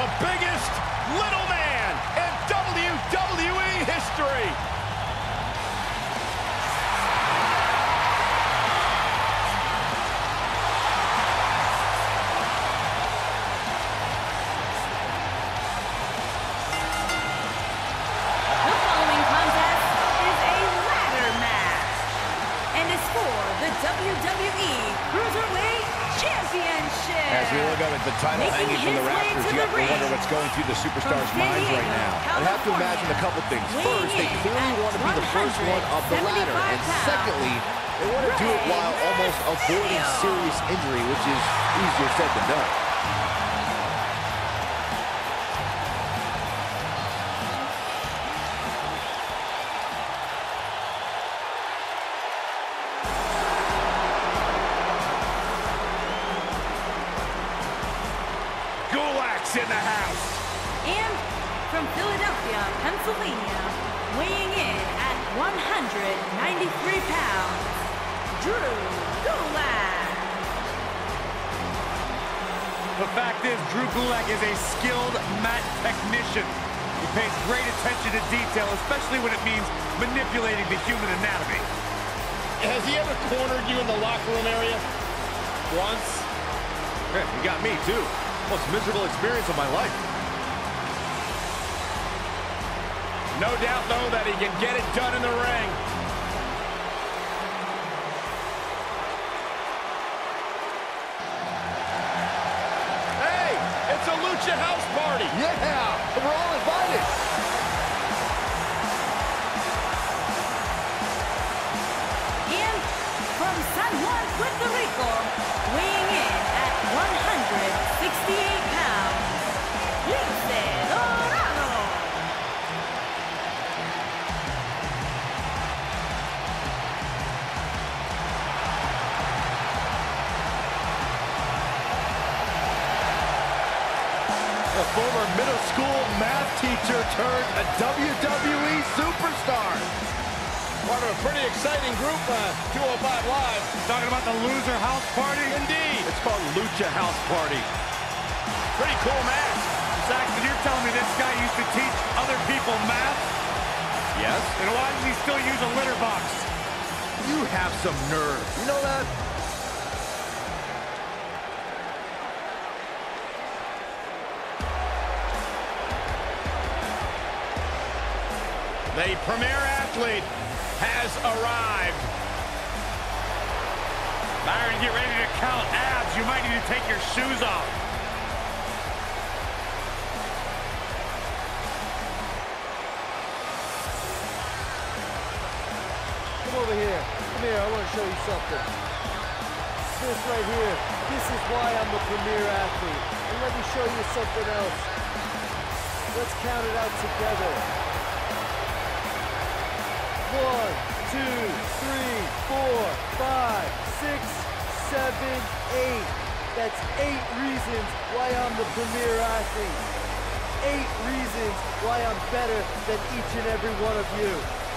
the biggest little man in WWE history. The following contest is a ladder match and is for the WWE Cruiserweight Championship. As we look up at the title hanging from the rafters, you have to wonder what's going through the superstars' minds right now. I have to imagine a couple things. First, they clearly want to be the first one up the ladder. And secondly, they want to do it while almost avoiding serious injury, which is easier said than done. Gulak's in the house. And from Philadelphia, Pennsylvania, weighing in at 193 pounds, Drew Gulak. The fact is, Drew Gulak is a skilled mat technician. He pays great attention to detail, especially when it means manipulating the human anatomy. Has he ever cornered you in the locker room area? Once? Yeah, you got me, too. Most miserable experience of my life. No doubt, though, that he can get it done in the ring. Hey, it's a Lucha House Party. Yeah, we're all invited. And from San Juan, Puerto Rico, weighing in at 168 pounds, Lince Dorado. A former middle school math teacher turned a WWE superstar. Part of a pretty exciting group, 205 Live. Talking about the loser house party? Indeed. It's called Lucha House Party. Pretty cool match. Saxton, you're telling me this guy used to teach other people math? Yes? Then why does he still use a litter box? You have some nerve. You know that? The premier athlete has arrived. Byron, get ready to count abs. You might need to take your shoes off. Come over here. Come here, I want to show you something. This right here, this is why I'm the premier athlete. And let me show you something else. Let's count it out together. 1, 2, 3, 4, 5, 6, 7, 8. That's 8 reasons why I'm the premier athlete. 8 reasons why I'm better than each and every one of you.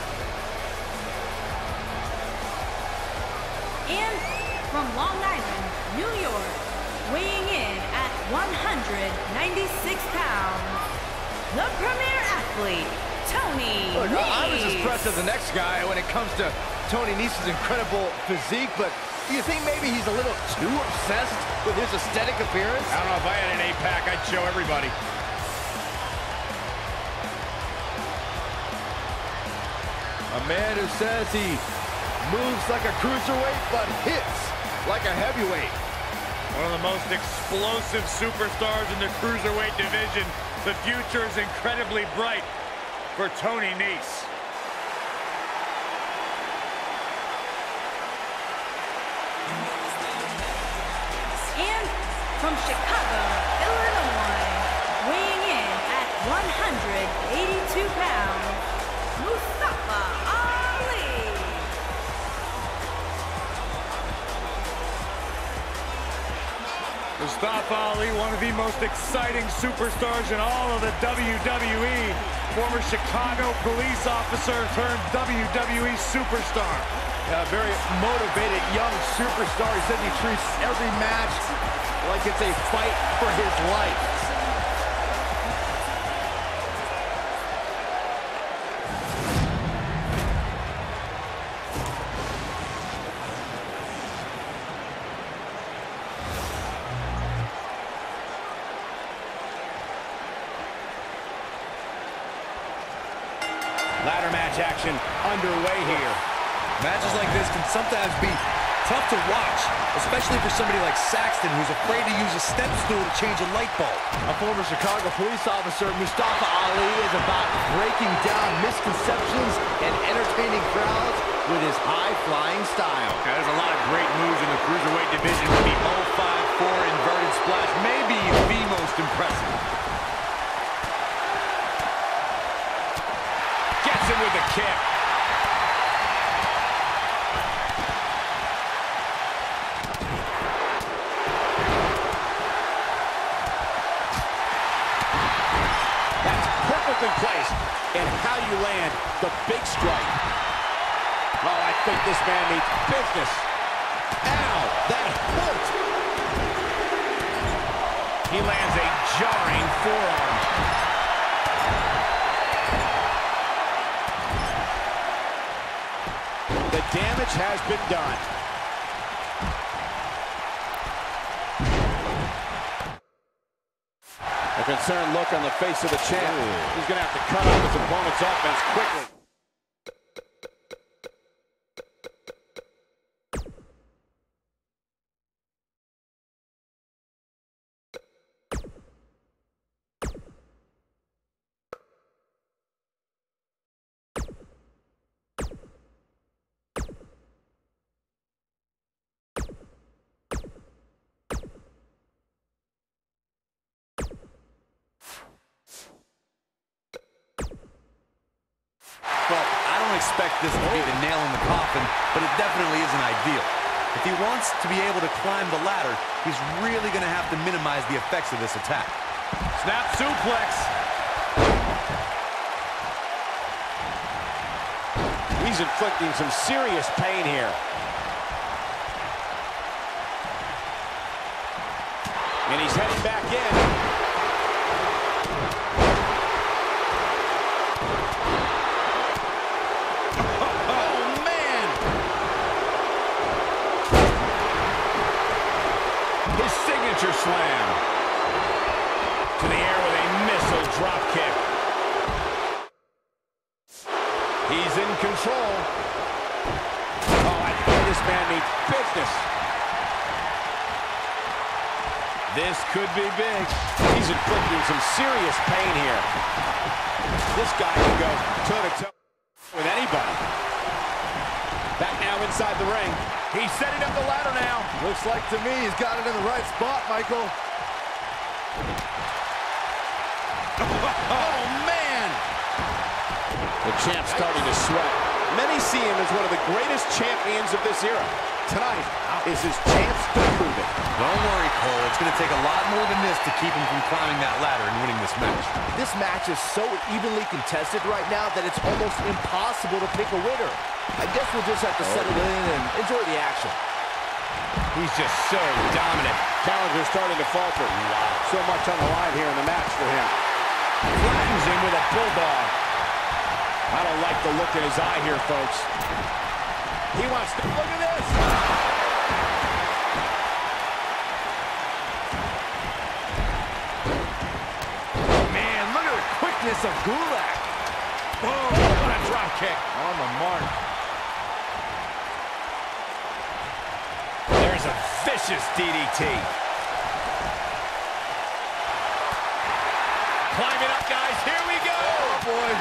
And from Long Island, New York, weighing in at 196 pounds, the premier athlete, Tony Look, I was as Nese. impressed as the next guy when it comes to Tony Nese's incredible physique, but do you think maybe he's a little too obsessed with his aesthetic appearance? I don't know, if I had an 8-pack, I'd show everybody. A man who says he moves like a cruiserweight, but hits like a heavyweight. One of the most explosive superstars in the cruiserweight division. The future is incredibly bright for Tony Nese. And from Chicago, Illinois, weighing in at 182 pounds, Mustafa Ali. Mustafa Ali, one of the most exciting superstars in all of the WWE. Former Chicago police officer turned WWE superstar. A very motivated young superstar. He says he treats every match like it's a fight for his life. cage action underway here. Matches like this can sometimes be tough to watch, especially for somebody like Saxton, who's afraid to use a step stool to change a light bulb. A former Chicago police officer, Mustafa Ali, is about breaking down misconceptions and entertaining crowds with his high-flying style. Now, there's a lot of great moves in the cruiserweight division, with the 054 inverted splash maybe the most impressive. Gets him with the kick. Place and how you land the big strike. Oh, I think this man needs business. Ow, that hurt. He lands a jarring forearm. The damage has been done. A concerned look on the face of the champ. He's going to have to cut off his opponent's offense quickly. Well, I don't expect this to be the nail in the coffin, but it definitely isn't ideal. If he wants to be able to climb the ladder, he's really going to have to minimize the effects of this attack. Snap suplex. He's inflicting some serious pain here. And he's heading back in. Slam to the air with a missile drop kick. He's in control. Oh, I think this man needs business. This could be big. He's inflicting some serious pain here. This guy can go toe-to-toe with anybody. Back now inside the ring. He's setting up the ladder now. Looks like to me he's got it in the right spot, Michael. Oh, man! The champ's starting to sweat. Many see him as one of the greatest champions of this era. Tonight is his chance to prove it. Don't worry, Cole. It's going to take a lot more than this to keep him from climbing that ladder and winning this match. This match is so evenly contested right now that it's almost impossible to pick a winner. I guess we'll just have to settle in and enjoy the action. He's just so dominant. Challenger's starting to falter. So much on the line here in the match for him. Flattens him with a bulldog. I don't like the look in his eye here, folks. He wants to... Look at this! Man, look at the quickness of Gulak. Oh, what a drop kick. On the mark. There's a vicious DDT. Climbing up, guys. Here we go. Oh, boy.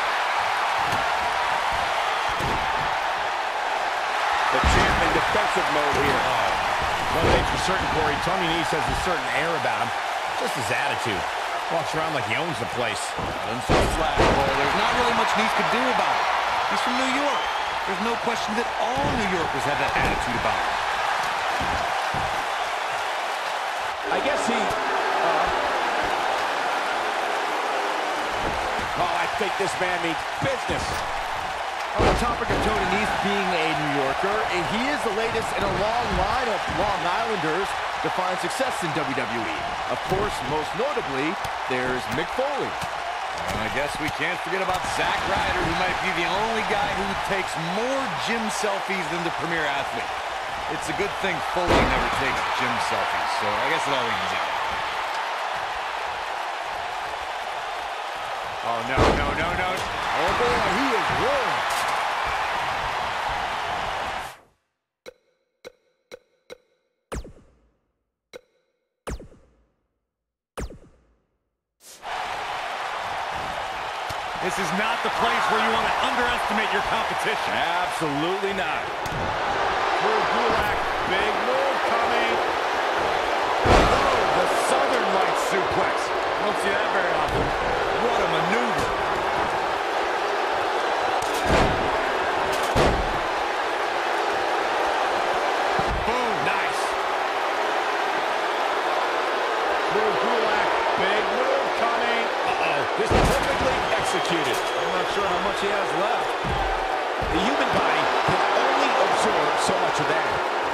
The champ in defensive mode here. One thing's for certain, Corey, Tony Nese has a certain air about him. Just his attitude. Walks around like he owns the place. Runs so flat, Cole. There's not really much Nese could do about it. He's from New York. There's no question that all New Yorkers have that attitude about him. I guess he... Oh, I think this man means business. On the topic of Tony Nese being a New Yorker, he is the latest in a long line of Long Islanders to find success in WWE. Of course, most notably, there's Mick Foley. And I guess we can't forget about Zack Ryder, who might be the only guy who takes more gym selfies than the Premier Athlete. It's a good thing Foley never takes gym selfies, so I guess it all evens out. Oh, no, no, no, no. Oh boy, he is rolling. This is not the place where you want to underestimate your competition. Absolutely not. Drew Gulak, big move coming. Oh, the Southern Lights suplex. Don't see that very often. What a maneuver. Boom. Nice. Drew Gulak, big move coming. This is perfectly executed. I'm not sure how much he has left. The human body can only absorb so much of that.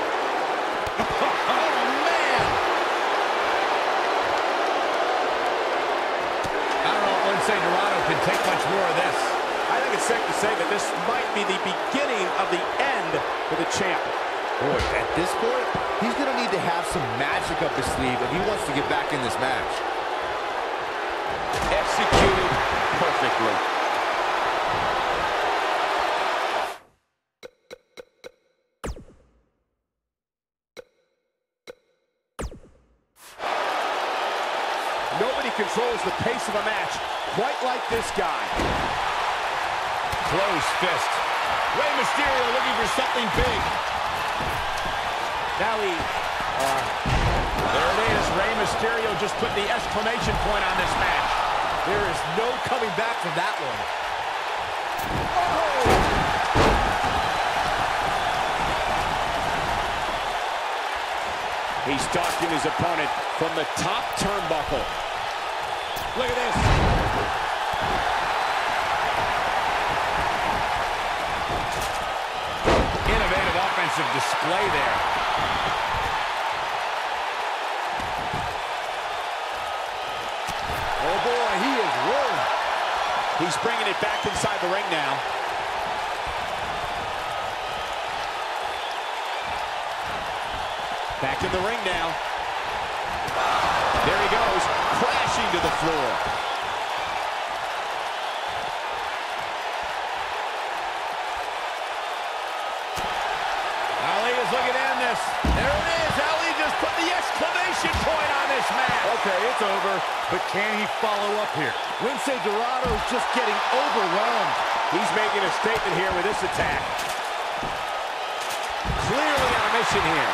Oh, man! I don't know if Lince Dorado can take much more of this. I think it's safe to say that this might be the beginning of the end for the champ. Boy, at this point, he's going to need to have some magic up his sleeve if he wants to get back in this match. Executed perfectly. Nobody controls the pace of a match quite like this guy. Closed fist. Rey Mysterio looking for something big. Now there it is. Rey Mysterio just put the exclamation point on this match. There is no coming back from that one. Oh! He's stalking his opponent from the top turnbuckle. Look at this. Innovative offensive display there. Oh boy, he is rolling. He's bringing it back inside the ring now. Back in the ring now. There he goes, crashing to the floor. Ali is looking to end this. There it is. Ali just put the exclamation point on this match. Okay, it's over, but can he follow up here? Lince Dorado is just getting overwhelmed. He's making a statement here with this attack. Clearly on a mission here.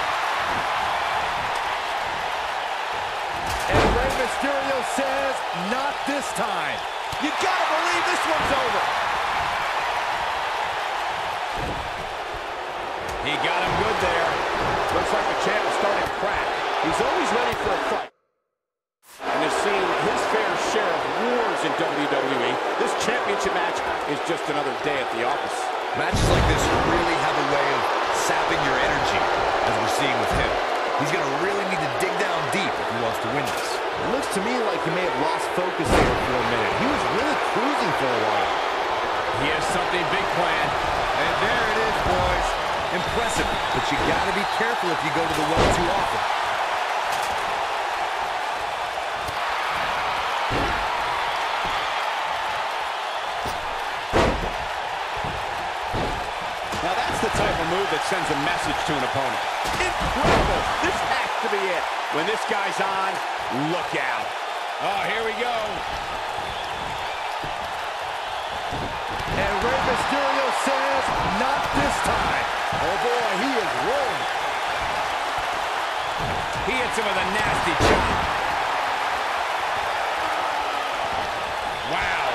And Rey Mysterio says, not this time. You gotta believe this one's over. He got him good there. Looks like the champ is starting to crack. He's always ready for a fight. And has seen his fair share of wars in WWE. This championship match is just another day at the office. Matches like this really have a way of sapping your energy, as we're seeing with him. He's going to really need to dig down deep if he wants to win this. It looks to me like he may have lost focus there for a minute. He was really cruising for a while. He has something big planned. And there it is, boys. Impressive, but you got to be careful if you go to the well too often. Now that's the type of move that sends a message to an opponent. Incredible! This has to be it. When this guy's on, look out. Oh, here we go. And Rey Mysterio says, not this time. Oh boy, he is rolling. He hits him with a nasty chop. Wow.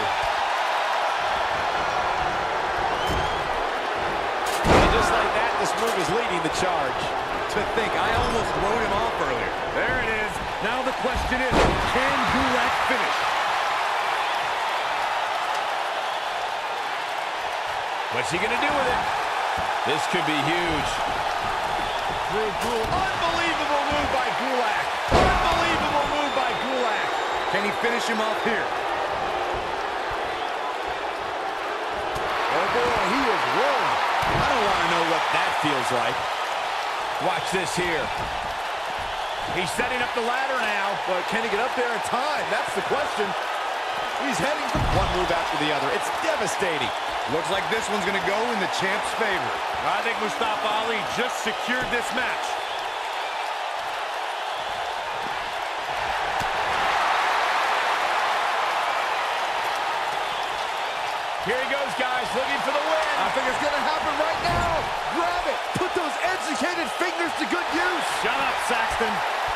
And just like that, this move is leading the charge. To think, I almost wrote him off earlier. There it is. Now the question is, can Gulak finish? What's he gonna do with it? This could be huge. Unbelievable move by Gulak. Unbelievable move by Gulak. Can he finish him off here? Oh boy, he is rolling. I don't want to know what that feels like. Watch this here. He's setting up the ladder now. But can he get up there in time? That's the question. He's heading for one move after the other. It's devastating. Looks like this one's going to go in the champ's favor. I think Mustafa Ali just secured this match. Here he goes, guys, looking for the win. I think it's going to happen right now. Grab it. Put those educated fingers to good use. Shut up, Saxton.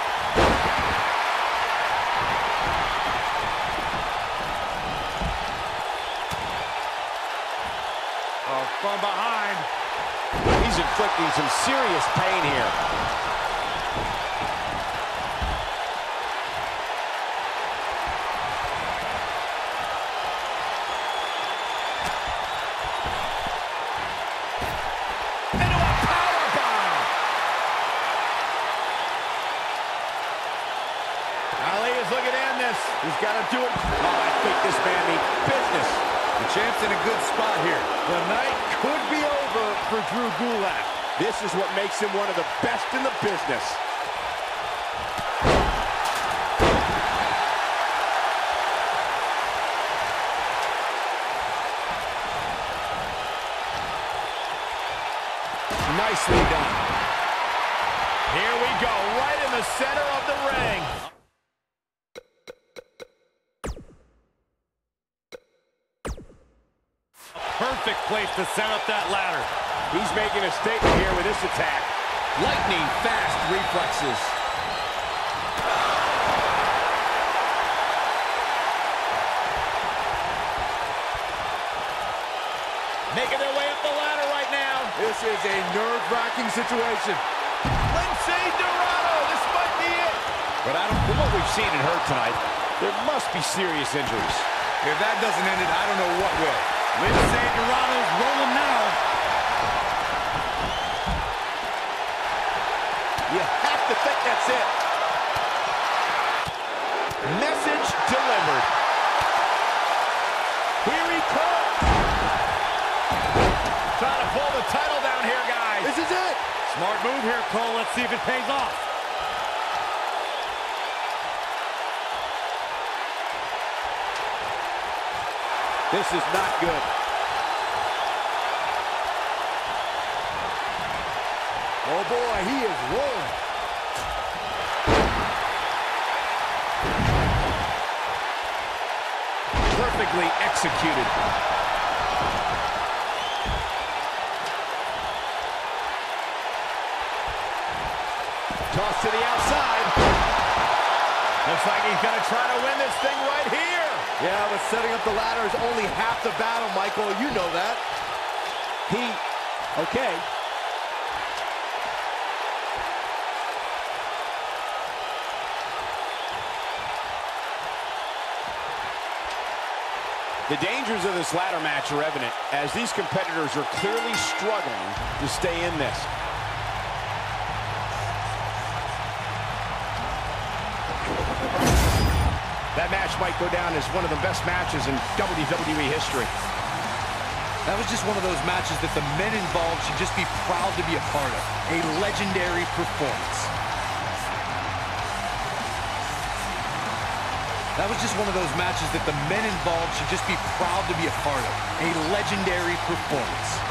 Oh, from behind. He's inflicting some serious pain here. Looking to end this. He's got to do it. Oh, I think this man needs business. The champ's in a good spot here. The night could be over for Drew Gulak. This is what makes him one of the best in the business. Nicely done. Here we go, right in the center of the ring. Perfect place to set up that ladder. He's making a statement here with this attack. Lightning fast reflexes. Making their way up the ladder right now. This is a nerve-wracking situation. Lince Dorado, this might be it. But from what we've seen and heard tonight, there must be serious injuries. If that doesn't end it, I don't know what will. Lince Dorado's rolling now. You have to think that's it. Message delivered. Here he comes. Trying to pull the title down here, guys. This is it. Smart move here, Cole. Let's see if it pays off. This is not good. Oh boy, he is rolling. Perfectly executed. Toss to the outside. Looks like he's going to try to win this thing right here. Yeah, but setting up the ladder is only half the battle, Michael. You know that. Okay. The dangers of this ladder match are evident, as these competitors are clearly struggling to stay in this. That match might go down as one of the best matches in WWE history. That was just one of those matches that the men involved should just be proud to be a part of. A legendary performance. That was just one of those matches that the men involved should just be proud to be a part of. A legendary performance.